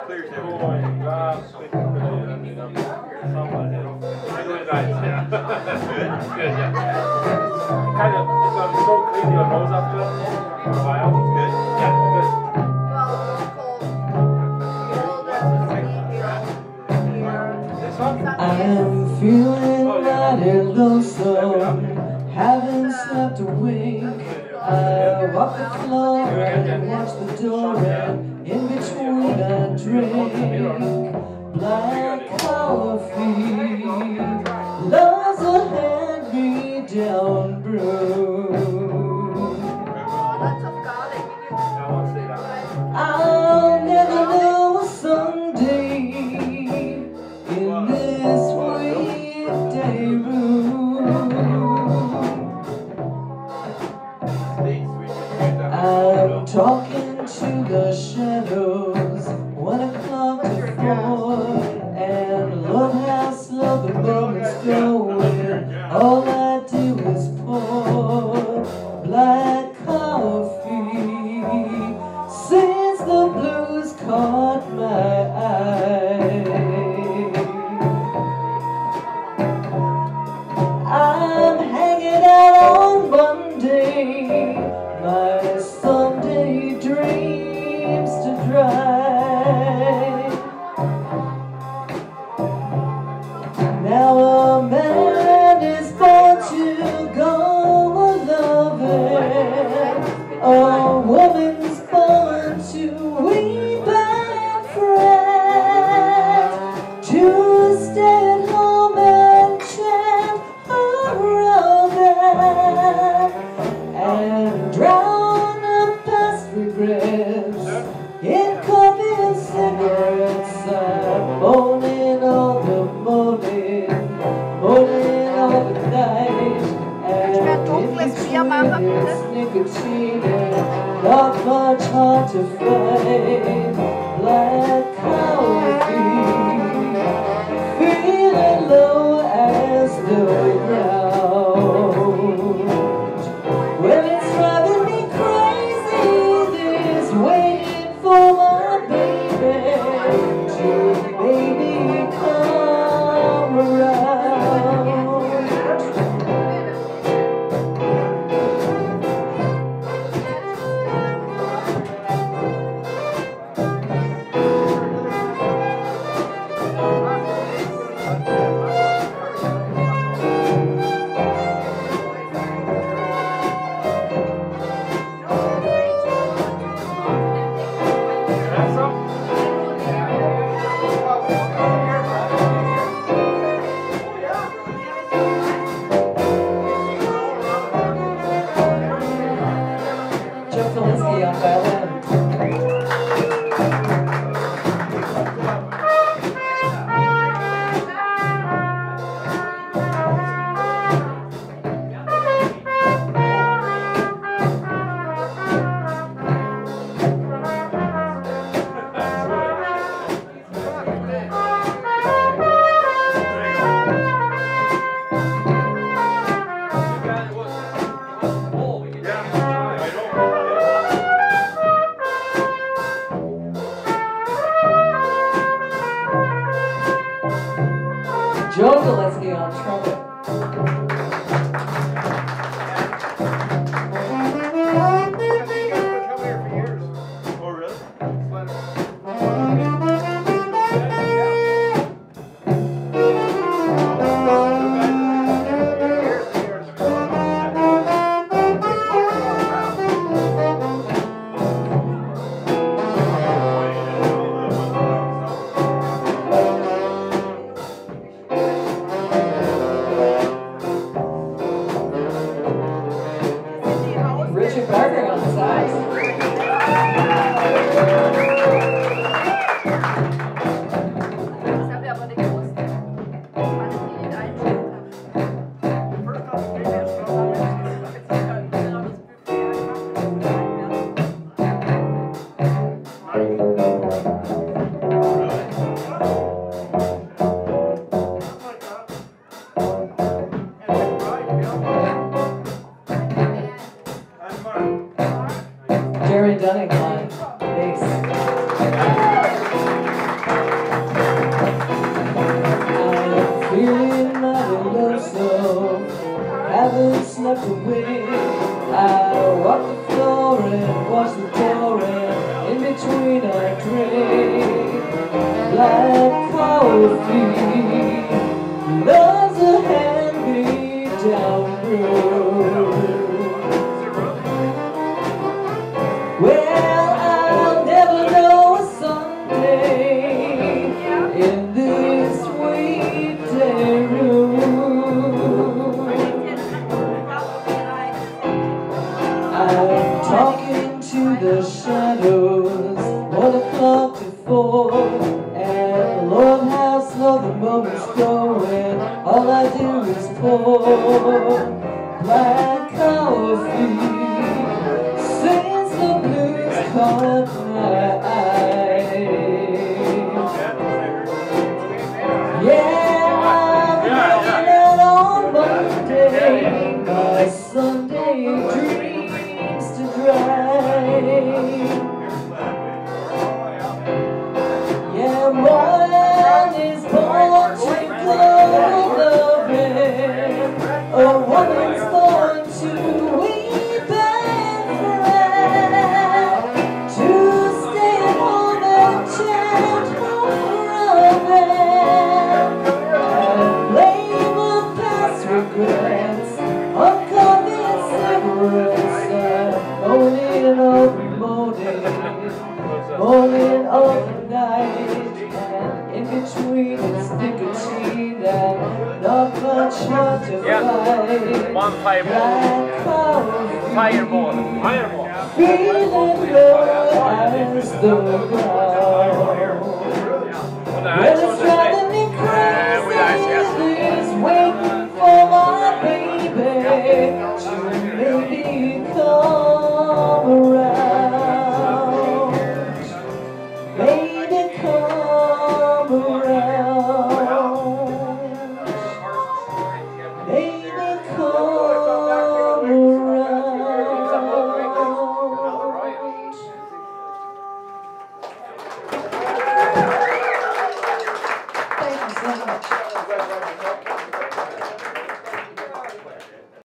clears Oh everything. my God. Good, yeah. Kind of, it's going to be so clean your nose after for a while. Good? Yeah, good. This one? I'm feeling mighty lonesome, haven't slept a wink. I walk the floor and watch the door, and in between I drink black coffee. Love's a hand-me-down brew. I'll never know someday in this weekday room. I'm talking to the shadows, 1 o'clock to 4, and love how slow the moments go when all I do is pour black coffee. Since the blues caught my eye, I'm hanging out on Monday, my Sunday dreams to dry. Now a man is born to go a-loving, a woman's born to weep and fret, to stay at home and chant around that, and drown the past regrets in coffee and cigarettes. I'm moaning all the morning, moaning all the night, and in between it's nicotine and not much hard to find. Black coffee, feeling low as the ground. Well, it's driving me crazy, this waiting for my baby to maybe come around. Have some? Joe Felicki on violin. Joe Felicki on trumpet. Oh, really? black coffee, loves a hand-me-down brew. Well, I'll never know a Sunday in this weekday room. I'm talking to the shadows, 1 o'clock to 4, and Lord, how slow the moments go when all I do is pour black coffee. Since the blues caught my eye, yeah, I'm hanging out on Monday, my Sunday dreams to dry. Yeah, one is born to go loving, a woman's born to weep and cry, to stay at home and chant rubbing, and blame the past regrets on coffee and cigarettes, and moaning every morning, morning of the night, and in between it's nicotine and not much hard to find. One fireball. Black coffee, Fireball. Fireball. feeling low as the ground. Well, it's driving me crazy, is waiting for my baby to maybe come around. Baby, come around. Baby, come around. Thank you so much.